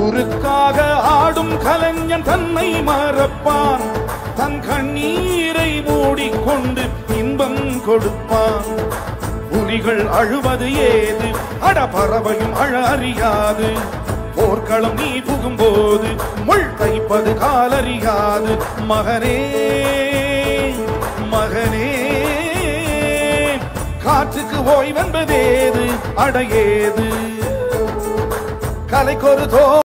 ஊருக்காக ஆடும் கலைஞன் தன்னை மறப்பான், தன் கண்ணீரை மூடிக்கொண்டு இன்பம் கொடுப்பான். புலிகள் அழுவது ஏது, அட பறவையும் அழ அறியாது. போர்க்களம் நீ புகும்போது முள் தைப்பது காலறியாது. மகனே மகனே, காற்றுக்கு ஓய்வென்பதேது, அடையேது கலைக்கொரு தோ